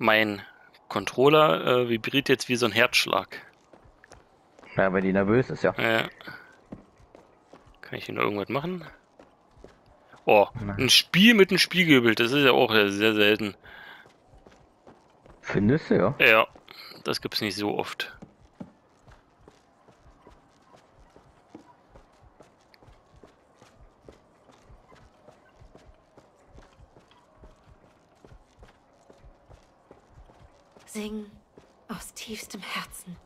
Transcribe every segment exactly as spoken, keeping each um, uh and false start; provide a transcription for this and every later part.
Mein Controller äh, vibriert jetzt wie so ein Herzschlag. Ja, weil die nervös ist, ja. Ja. Kann ich hier noch irgendwas machen? Oh, ein Spiel mit einem Spiegelbild, das ist ja auch sehr selten. Findest du, ja? Ja, das gibt's nicht so oft. Sing aus tiefstem Herzen.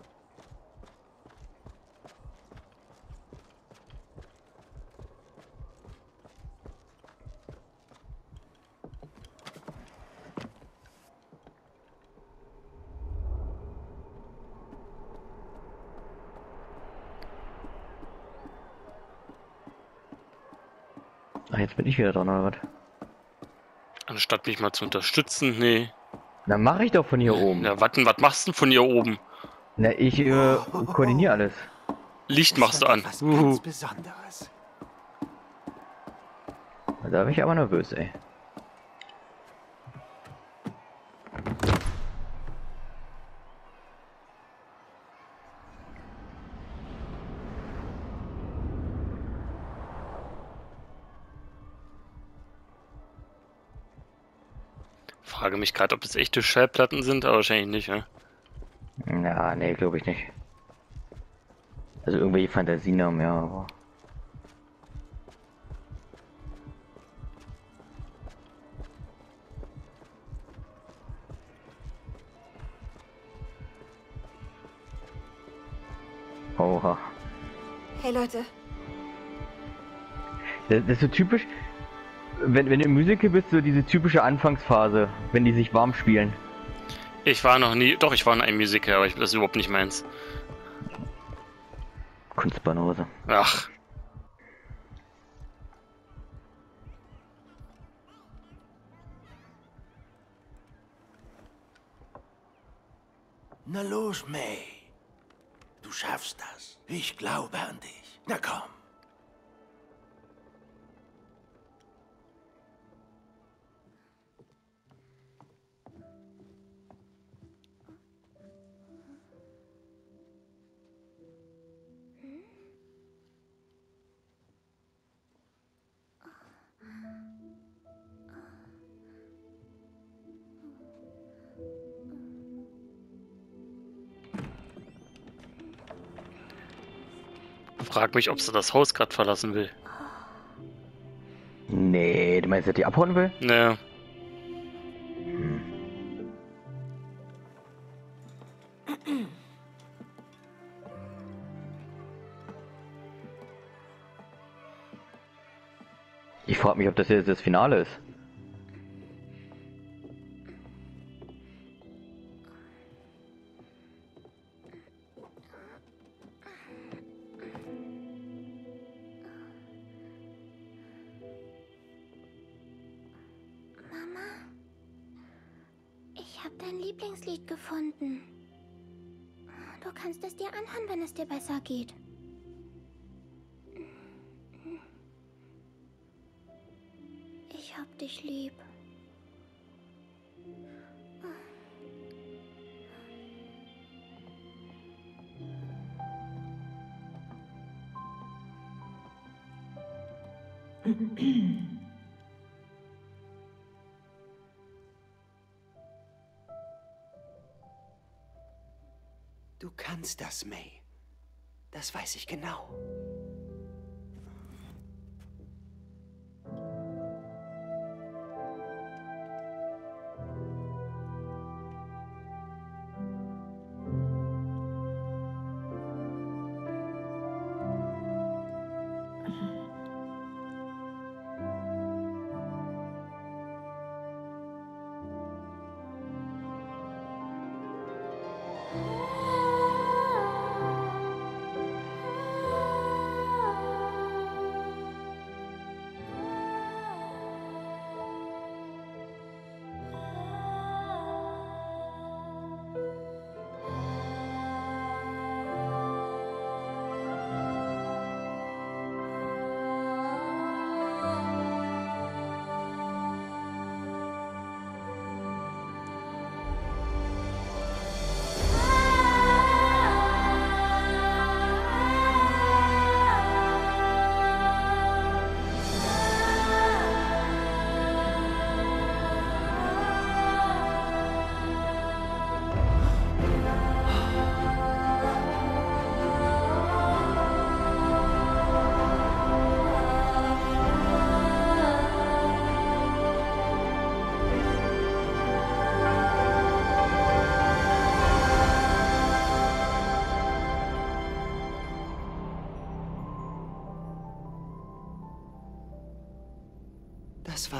Ach, jetzt bin ich wieder dran, oder was? Anstatt mich mal zu unterstützen, nee. Na, mach ich doch von hier oben. Ja, was was machst du denn von hier oben? Na, ich äh, koordiniere alles. Licht machst du an. Was Uhu. ganz Besonderes. Da bin ich aber nervös, ey. Frage mich gerade, ob es echte Schallplatten sind, aber wahrscheinlich nicht, ja. Ja, nee, glaube ich nicht. Also irgendwelche Fantasienamen, ja, aber... Oha. Hey Leute, Das, das ist so typisch, wenn, wenn du im Musical bist, so diese typische Anfangsphase, wenn die sich warm spielen. Ich war noch nie, doch, ich war in einem Musical, aber ich, das ist überhaupt nicht meins. Kunstbanause. Ach, Na los, May. Du schaffst das. Ich glaube an dich. Na komm. frag mich, ob sie das Haus gerade verlassen will. Nee, du meinst, dass die abhauen will? Naja, Ich frage mich, ob das jetzt das Finale ist. Ich habe dein Lieblingslied gefunden. Du kannst es dir anhören, wenn es dir besser geht. Ich hab dich lieb. Du kannst das, May. Das weiß ich genau.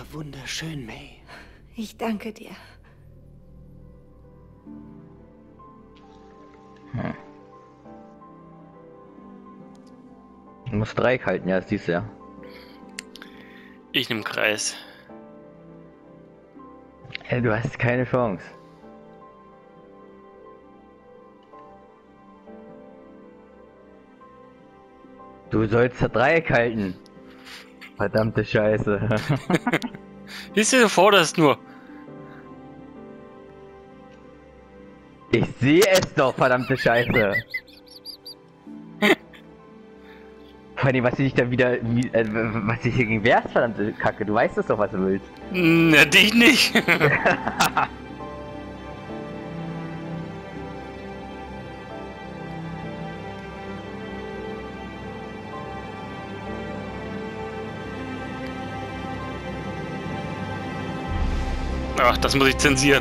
wunderschön, May. Ich danke dir. Hm. Du musst Dreieck halten, ja, das siehst du ja. Ich nehme Kreis. Ja, du hast keine Chance. Du sollst das Dreieck halten. Verdammte Scheiße. Siehst du, du forderst nur. Ich sehe es doch, verdammte Scheiße. Vor allem, was ich da wieder, wie, äh, was ich hier gegen wärst, verdammte Kacke. Du weißt es doch, was du willst. Na, dich nicht. Ach, das muss ich zensieren.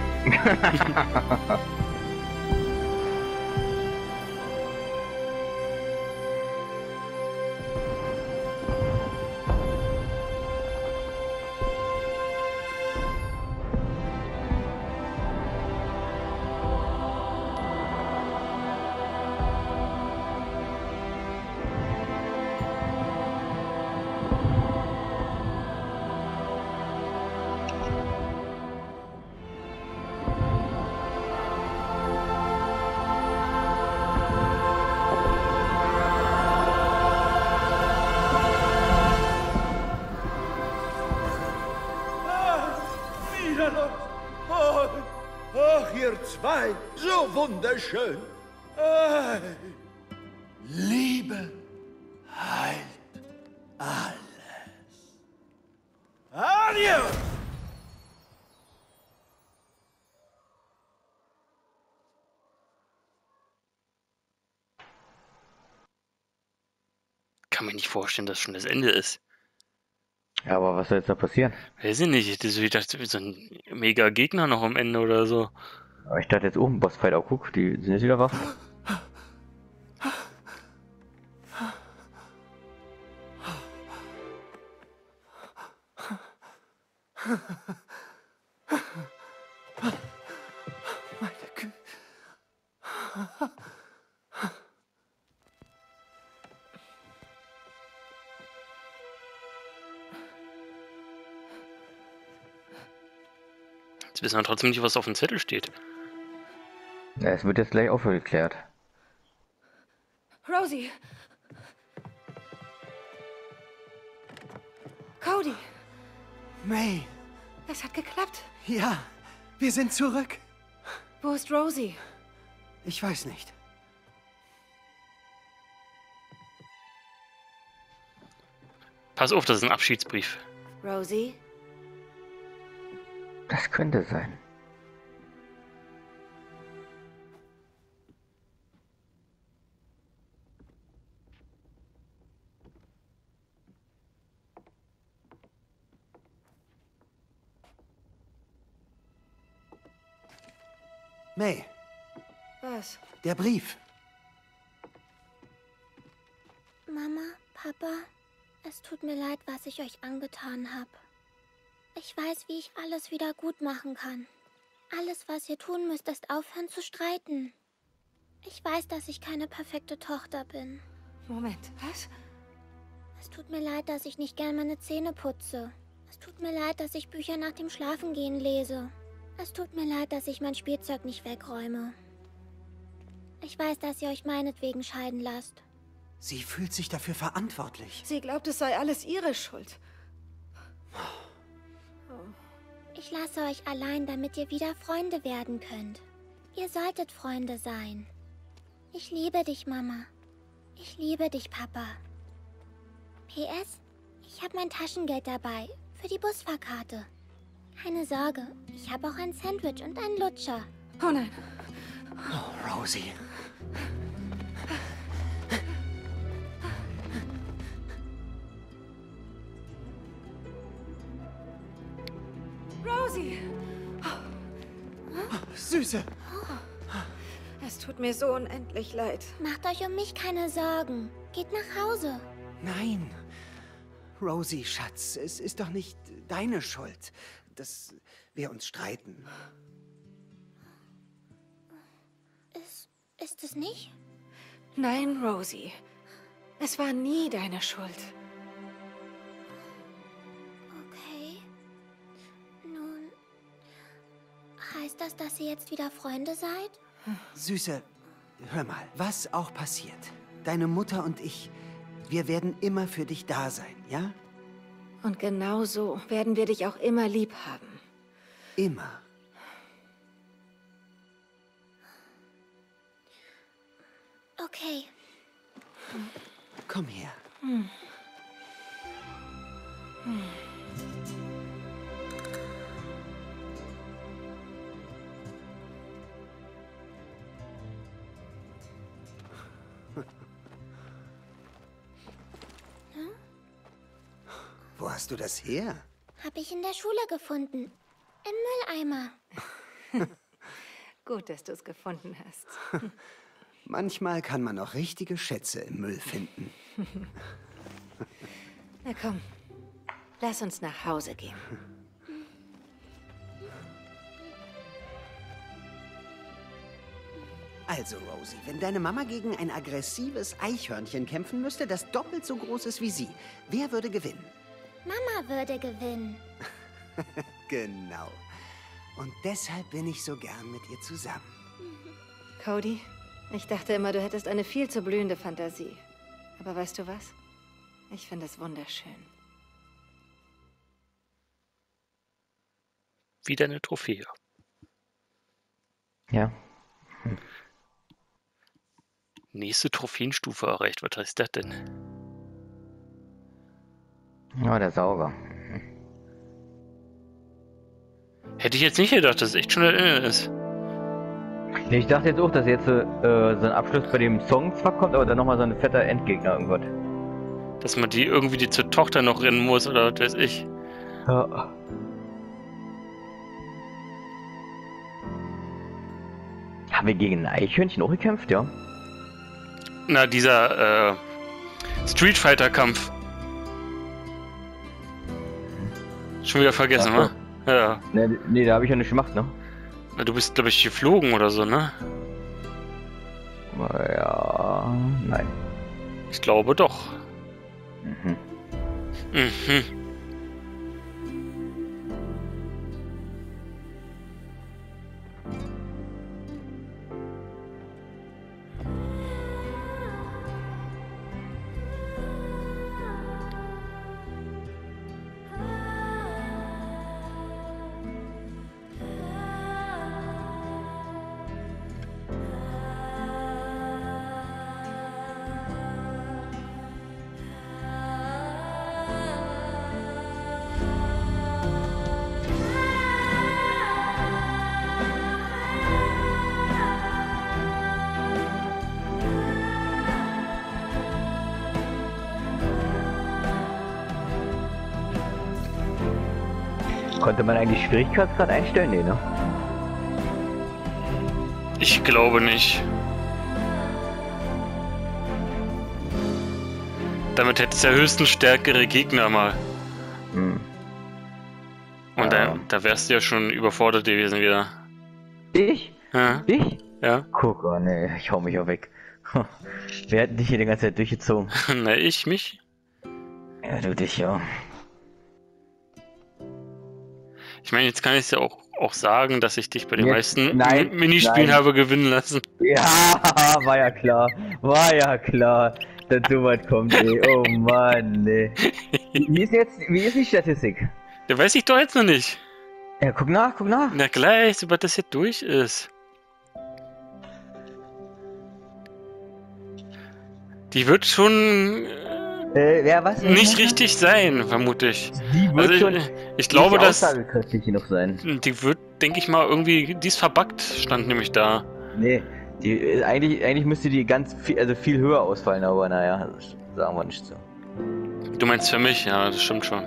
Oh, ach, ihr zwei, so wunderschön. Ah, Liebe heilt alles. Adios! Kann mir nicht vorstellen, dass schon das Ende ist. Ja, aber was soll jetzt da passieren? Weiß ich nicht. Das ist wieder so ein mega Gegner noch am Ende oder so. Aber ich dachte jetzt oben, Bossfight, auch guck, die sind jetzt wieder wach. Meine Güte. Jetzt wissen wir trotzdem nicht, was auf dem Zettel steht. Ja, es wird jetzt gleich aufgeklärt. Rosie! Cody! May, Es hat geklappt. ja, wir sind zurück. Wo ist Rosie? Ich weiß nicht. Pass auf, das ist ein Abschiedsbrief. Rosie? Das könnte sein. May, Was? der Brief. Mama, Papa, es tut mir leid, was ich euch angetan habe. Ich weiß, wie ich alles wieder gut machen kann. Alles, was ihr tun müsst, ist aufhören zu streiten. Ich weiß, dass ich keine perfekte Tochter bin. Moment, was? Es tut mir leid, dass ich nicht gern meine Zähne putze. Es tut mir leid, dass ich Bücher nach dem Schlafengehen lese. Es tut mir leid, dass ich mein Spielzeug nicht wegräume. Ich weiß, dass ihr euch meinetwegen scheiden lasst. Sie fühlt sich dafür verantwortlich. Sie glaubt, es sei alles ihre Schuld. Ich lasse euch allein, damit ihr wieder Freunde werden könnt. Ihr solltet Freunde sein. Ich liebe dich, Mama. Ich liebe dich, Papa. P S. Ich habe mein Taschengeld dabei. Für die Busfahrkarte. Keine Sorge. Ich habe auch ein Sandwich und einen Lutscher. Oh nein. Oh, Rosie. Rosie! Süße. Es tut mir so unendlich leid. Macht euch um mich keine Sorgen. Geht nach Hause. Nein. Rosie, Schatz, es ist doch nicht deine Schuld, dass wir uns streiten. Ist, ist es nicht? Nein, Rosie. Es war nie deine Schuld. Okay. Nun, heißt das, dass ihr jetzt wieder Freunde seid? Süße, hör mal, was auch passiert. Deine Mutter und ich, wir werden immer für dich da sein, ja? Und genau so werden wir dich auch immer lieb haben. Immer. Okay. Komm her. Hm. Hm. Wo hast du das her? Hab ich in der Schule gefunden. Im Mülleimer. Gut, dass du es gefunden hast. Manchmal kann man auch richtige Schätze im Müll finden. Na komm, lass uns nach Hause gehen. Also, Rosie, wenn deine Mama gegen ein aggressives Eichhörnchen kämpfen müsste, das doppelt so groß ist wie sie, wer würde gewinnen? Mama würde gewinnen. Genau. Und deshalb bin ich so gern mit ihr zusammen. Cody, ich dachte immer, du hättest eine viel zu blühende Fantasie. Aber weißt du was? Ich finde es wunderschön. Wieder eine Trophäe. Ja. Nächste Trophäenstufe erreicht. Was heißt das denn? Ja, der Sauger. Hätte ich jetzt nicht gedacht, dass es echt schon das Ende ist. Nee, ich dachte jetzt auch, dass jetzt äh, so ein Abschluss bei dem Song zwar kommt, aber dann nochmal so ein fetter Endgegner irgendwas. Dass man die irgendwie die zur Tochter noch rennen muss oder was weiß ich. Ja. Haben wir gegen ein Eichhörnchen auch gekämpft, ja? Na, dieser äh, Street Fighter Kampf. Schon wieder vergessen, Ach ne? Ja. Nee, nee, da habe ich ja nicht gemacht, ne? Na, du bist, glaube ich, geflogen oder so, ne? Ja, nein. Ich glaube doch. Mhm. Mhm. Konnte man eigentlich Schwierigkeitsgrad einstellen? Nee, ne? Ich glaube nicht. Damit hätte es ja höchstens stärkere Gegner mal. Hm. Und Ja. da, da wärst du ja schon überfordert gewesen wieder. Ich? Ja? Ich? Ja? Guck, oh nee, ich hau mich auch weg. Wer hat dich hier die ganze Zeit durchgezogen? Na, ich, mich? Ja, du dich, ja. Ich meine, jetzt kann ich es ja auch, auch sagen, dass ich dich bei den Jetzt- meisten nein, Mi- Minispielen nein. habe gewinnen lassen. Ja, war ja klar. War ja klar, dass so weit kommt, ey. Oh Mann, ey. Wie ist jetzt, wie ist die Statistik? Da weiß ich doch jetzt noch nicht. Ja, guck nach, guck nach. Na gleich, sobald das jetzt durch ist. Die wird schon Äh, ja, was? nicht richtig sein, vermute ich. Die wird Also schon ich, ich glaube, nicht dass aussagekräftig genug sein. die wird, denke ich mal, irgendwie, die ist verbuggt, stand nämlich da. Nee, die, äh, eigentlich, eigentlich müsste die ganz viel, also viel höher ausfallen, aber naja, das sagen wir nicht so. Du meinst für mich, ja, das stimmt schon.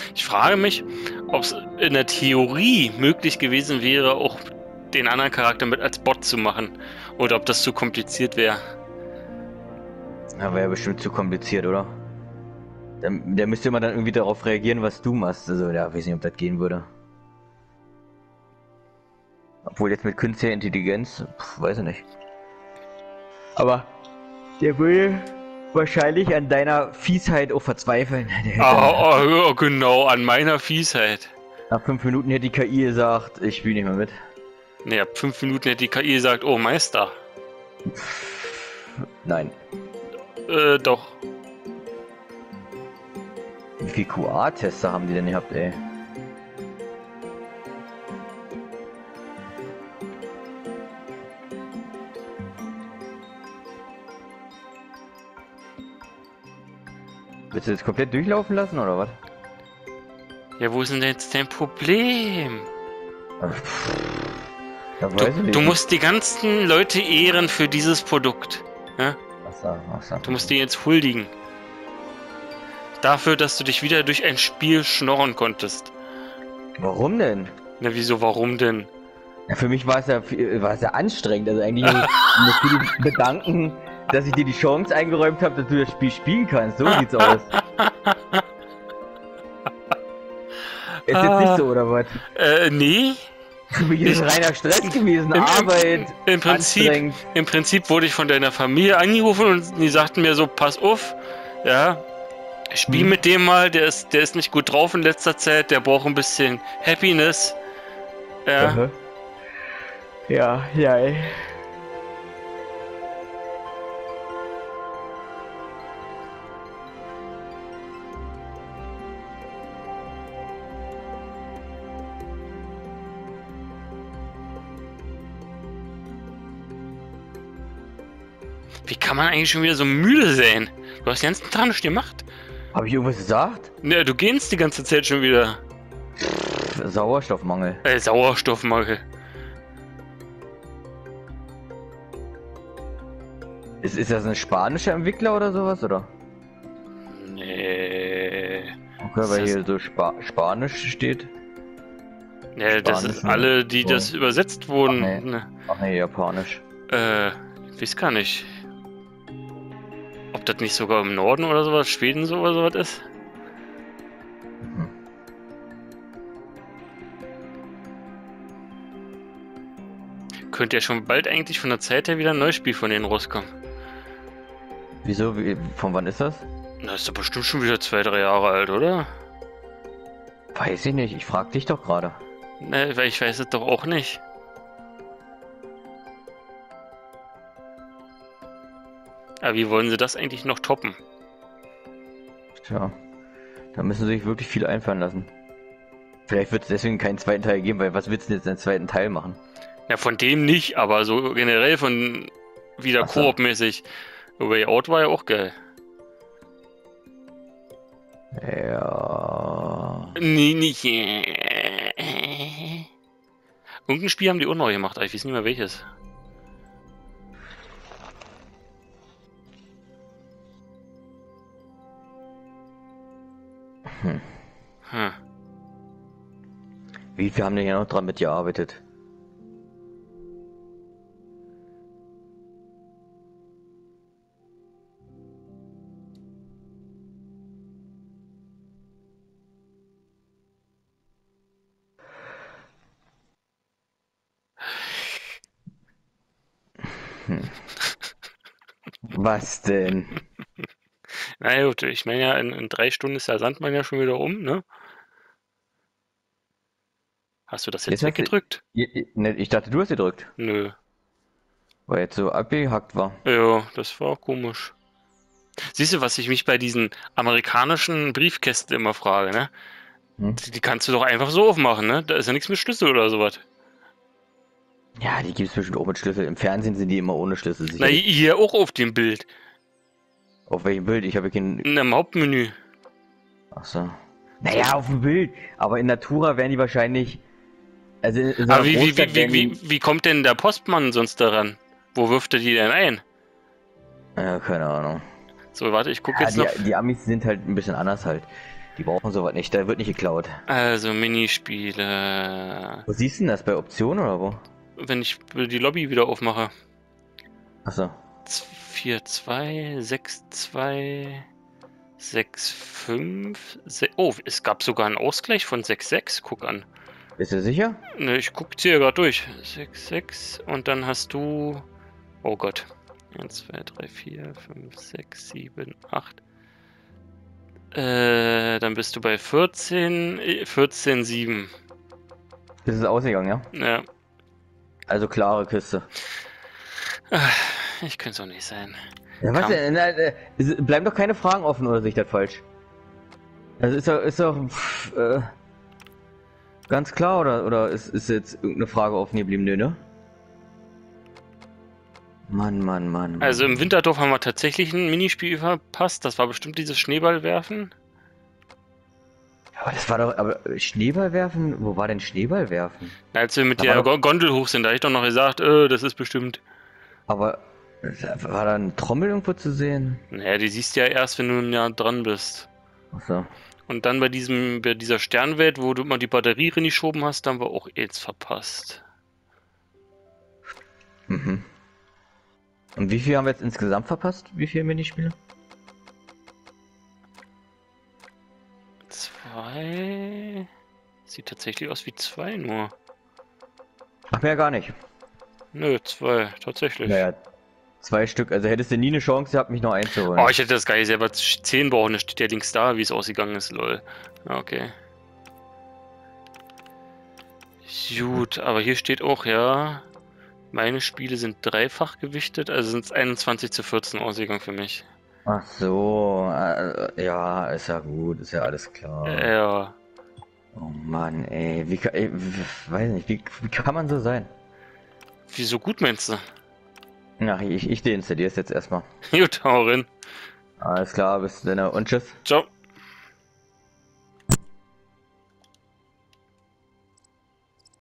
Ich frage mich, ob es in der Theorie möglich gewesen wäre, auch den anderen Charakter mit als Bot zu machen. Oder ob das zu kompliziert wäre. Na, wäre ja bestimmt zu kompliziert, oder? Der, der müsste immer dann irgendwie darauf reagieren, was du machst. Also, ja, weiß nicht, ob das gehen würde. Obwohl jetzt mit künstlicher Intelligenz, pf, weiß ich nicht. Aber der will wahrscheinlich an deiner Fiesheit auch verzweifeln. Oh, oh, genau, an meiner Fiesheit. Nach fünf Minuten hätte die K I gesagt, ich spiele nicht mehr mit. Ne, ab fünf Minuten hätte die K I gesagt, oh Meister. Nein. Äh, doch. Wie viele Q A-Tester haben die denn gehabt, ey? Willst du das komplett durchlaufen lassen, oder was? Ja, wo ist denn jetzt dein Problem? Ja, Du, du musst die ganzen Leute ehren für dieses Produkt. Ja? Achso, achso. Du musst dir jetzt huldigen. Dafür, dass du dich wieder durch ein Spiel schnorren konntest. Warum denn? Na, wieso, warum denn? Ja, für mich war es ja, war es ja anstrengend. Also eigentlich muss ich dir bedanken, dass ich dir die Chance eingeräumt habe, dass du das Spiel spielen kannst. So sieht's aus. Ist jetzt nicht so, oder was? Äh, nee. Für mich ist es reiner Stress gewesen, Im, Arbeit, im, im Prinzip, Im Prinzip wurde ich von deiner Familie angerufen und die sagten mir so, pass auf, ja, spiel hm. mit dem mal, der ist, der ist nicht gut drauf in letzter Zeit, der braucht ein bisschen Happiness. Ja. Aha. Ja, ja, ey. Wie kann man eigentlich schon wieder so müde sein? Du hast den ganzen Tag nichts gemacht. Hab ich irgendwas gesagt? Ja, du gehst die ganze Zeit schon wieder. Pff, Sauerstoffmangel. Äh, Sauerstoffmangel. Ist, ist das ein spanischer Entwickler oder sowas, oder? Nee. Okay, weil hier so Spa Spanisch steht. Nee, das ist alle, die oh. das übersetzt wurden. Ach nee, Ach nee Japanisch. Äh, ich weiß gar nicht. Ob das nicht sogar im Norden oder sowas, Schweden so oder sowas ist? Mhm. Könnte ja schon bald eigentlich von der Zeit her wieder ein neues Spiel von denen rauskommen. Wieso? Wie, von wann ist das? Na, ist doch bestimmt schon wieder zwei, drei Jahre alt, oder? Weiß ich nicht, ich frag dich doch gerade. Ne, weil ich weiß es doch auch nicht. Aber wie wollen sie das eigentlich noch toppen? Tja, da müssen sie sich wirklich viel einfallen lassen. Vielleicht wird es deswegen keinen zweiten Teil geben, weil was willst du denn jetzt in den zweiten Teil machen? Ja, von dem nicht, aber so generell von wieder so. Koop-mäßig. Way Out war ja auch geil. Ja. Nee, nicht. Irgendein Spiel haben die auch neu gemacht, aber ich weiß nicht mehr welches. Hm. Hm. Wie viel haben denn ja noch dran mitgearbeitet? Hm. Was denn? Na gut, ich meine ja, in, in drei Stunden ist der Sandmann ja schon wieder um, ne? Hast du das jetzt, Jetzt hast du- weggedrückt? Ich, ne, ich dachte, du hast gedrückt, Nö. weil jetzt so abgehackt war. Ja, das war komisch. Siehst du, was ich mich bei diesen amerikanischen Briefkästen immer frage, ne? Hm? Die, die kannst du doch einfach so aufmachen, ne? Da ist ja nichts mit Schlüssel oder sowas. Ja, die gibt es bestimmt auch mit Schlüssel. Im Fernsehen sind die immer ohne Schlüssel. Na, Sicher. hier auch auf dem Bild. Auf welchem Bild? Ich habe kein. In dem Hauptmenü. Achso. Naja, auf dem Bild. Aber in Natura wären die wahrscheinlich. Also in so einer Aber wie, wie, Großstadt wie, wären wie, die- wie, wie kommt denn der Postmann sonst daran? Wo wirft er die denn ein? Ja, keine Ahnung. So, warte, ich gucke Ja, jetzt noch. die, die Amis sind halt ein bisschen anders halt. Die brauchen sowas nicht, da wird nicht geklaut. Also Minispiele. Wo siehst du denn das? Bei Optionen oder wo? Wenn ich die Lobby wieder aufmache. Achso. vier zwei, sechs zwei, sechs fünf. Oh, es gab sogar einen Ausgleich von sechs sechs. Guck an. Bist du sicher? Ne, ich guck hier gerade durch. sechs sechs und dann hast du. Oh Gott. eins, zwei, drei, vier, fünf, sechs, sieben, acht. Äh, dann bist du bei vierzehn, vierzehn sieben. Das ist ausgegangen, ja? Ja. Also klare Küste. Ich könnte es auch nicht sein. Ja, was denn? Na, äh, es bleiben doch keine Fragen offen, oder sehe ich das falsch? Also ist doch, ist doch pff, äh, ganz klar, oder, oder ist, ist jetzt irgendeine Frage offen geblieben? Nö, ne? Mann, Mann, Mann, Mann. Also im Winterdorf haben wir tatsächlich ein Minispiel verpasst. Das war bestimmt dieses Schneeballwerfen. Aber das war doch, aber Schneeballwerfen? Wo war denn Schneeballwerfen? Als wir mit Da der war doch- Gondel hoch sind, da habe ich doch noch gesagt, äh, das ist bestimmt. Aber war da eine Trommel irgendwo zu sehen? Naja, die siehst du ja erst, wenn du ein Jahr dran bist. Achso. Und dann bei diesem, bei dieser Sternwelt, wo du mal die Batterie reingeschoben hast, da haben wir auch AIDS verpasst. Mhm. Und wie viel haben wir jetzt insgesamt verpasst? Wie viele Minispiele? Zwei. Sieht tatsächlich aus wie zwei nur. Ach, mehr gar nicht. Nö, zwei, tatsächlich. Naja, zwei Stück. Also hättest du nie eine Chance gehabt, mich noch einzuholen. Oh, ich hätte das gar nicht selber zehn brauchen, da steht ja links da, wie es ausgegangen ist, lol. Ja, okay. Gut, aber hier steht auch, ja, meine Spiele sind dreifach gewichtet, also sind es einundzwanzig zu vierzehn ausgegangen für mich. Ach so, äh, ja, ist ja gut, ist ja alles klar. Ja. Oh Mann, ey, wie kann, ey, weiß nicht, wie, wie kann man so sein? Wieso gut meinst du? Ach, ich, ich deinstalliere es jetzt erstmal. Gut, hau rein. Alles klar, bis dann und tschüss. Ciao.